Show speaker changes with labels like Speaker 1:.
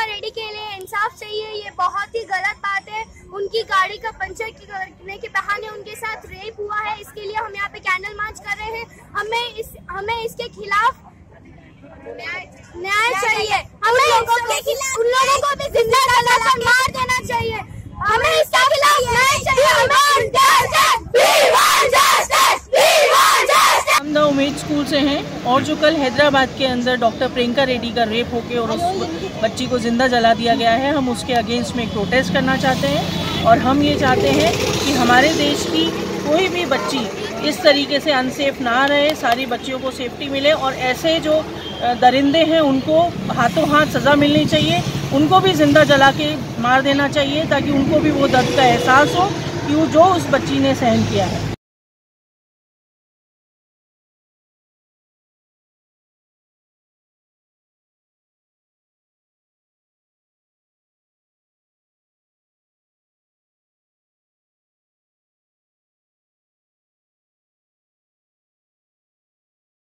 Speaker 1: प्रियंका रेड्डी के लिए इंसाफ चाहिए। ये बहुत ही गलत बात है। उनकी गाड़ी का पंचर करने के बहाने उनके साथ रेप हुआ है। इसके लिए हम यहाँ पे कैंडल मार्च कर रहे हैं। हमें इसके खिलाफ न्याय चाहिए। हमें उन लोगों को भी जिंदा जलाकर मार देना चाहिए। हमें इसके खिलाफ न्याय चाहिए।
Speaker 2: हम द उम्मीद स्कूल से हैं और जो कल हैदराबाद के अंदर डॉक्टर प्रियंका रेड्डी का रेप होके और उस बच्ची को जिंदा जला दिया गया है, हम उसके अगेंस्ट में एक प्रोटेस्ट करना चाहते हैं। और हम ये चाहते हैं कि हमारे देश की कोई भी बच्ची इस तरीके से अनसेफ ना रहे, सारी बच्चियों को सेफ्टी मिले और ऐसे जो दरिंदे हैं उनको हाथों हाथ सज़ा मिलनी चाहिए। उनको भी जिंदा जला के मार देना चाहिए ताकि उनको भी वो दर्द का एहसास हो कि वो जो उस बच्ची ने सहन किया है।